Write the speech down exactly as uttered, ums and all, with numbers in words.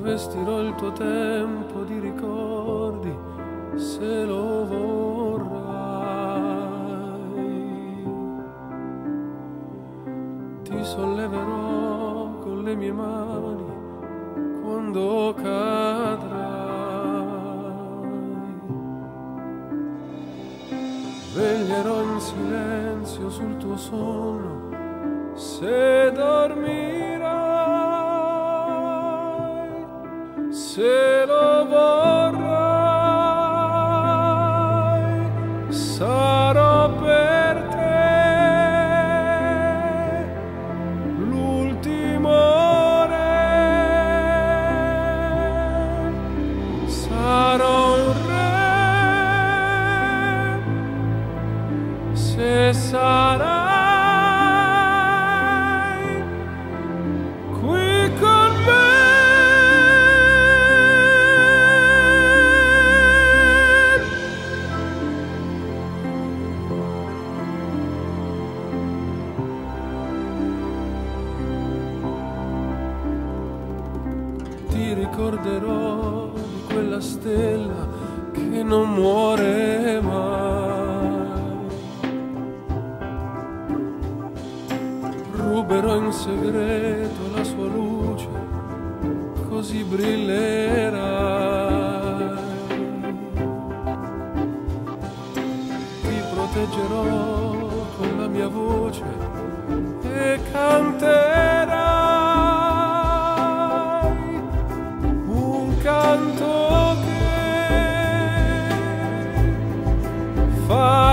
vestirò il tuo tempo di ricordi se lo vorrai. Ti solleverò con le mie mani quando cadrai. Veglierò in silenzio sul tuo sonno se dormirai, se lo vorrai, sarò per te l'ultimo re, sarò un re se sarai qui con me. Ti ricorderò di quella stella che non muore mai. Ruberò in segreto la sua luce, così brillerai. Ti proteggerò con la mia voce e canterai un canto che fa